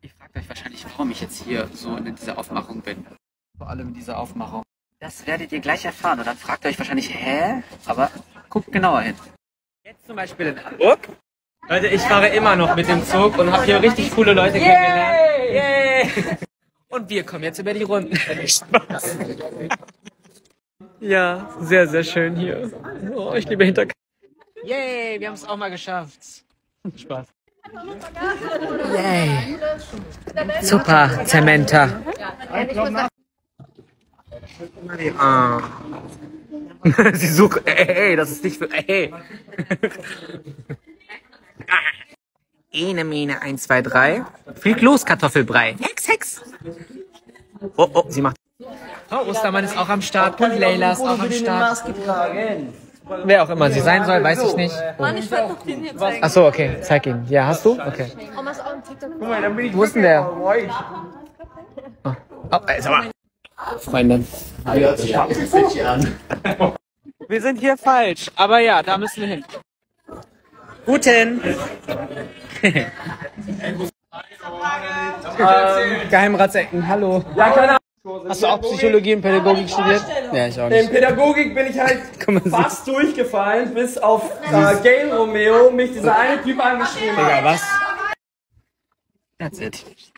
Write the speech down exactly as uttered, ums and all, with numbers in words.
Ihr fragt euch wahrscheinlich, warum ich jetzt hier so in dieser Aufmachung bin. Vor allem in dieser Aufmachung. Das werdet ihr gleich erfahren und dann fragt ihr euch wahrscheinlich, hä? Aber guckt genauer hin. Jetzt zum Beispiel in Hamburg. Leute, ich fahre immer noch mit dem Zug und habe hier richtig coole Leute yeah, kennengelernt. Yeah. Und wir kommen jetzt über die Runden. Spaß. Ja, sehr, sehr schön hier. Oh, ich liebe Hintergrund. Yay, wir haben es auch mal geschafft. Spaß. Yay. Super, Zementa. Ah. Sie sucht, ey, das ist nicht für, ey. Ene, Mene, eins, zwei, drei. Flieg los, Kartoffelbrei. Hex, Hex. Oh, oh, sie macht. Oh, Ostermann ist auch am Start und Leila ist auch am Start. Wer auch immer sie sein soll, weiß ich nicht. Mann, ich wollte noch den hier zeigen. Achso, okay, zeig ihn. Ja, hast du? Okay. Oma ist auch ein TikTok. Wo ist denn der? Oh, oh sag mal. Freunde. Wir sind hier falsch, aber ja, da müssen wir hin. Guten. ähm, Geheimratsecken, hallo. Ja, keine Ahnung. Hast du auch Psychologie und Pädagogik studiert? Ja, ich auch nicht. In Pädagogik bin ich halt fast durchgefallen, bis auf äh, Gail Romeo mich dieser eine Typ angeschrieben hat. Digga, was? That's it.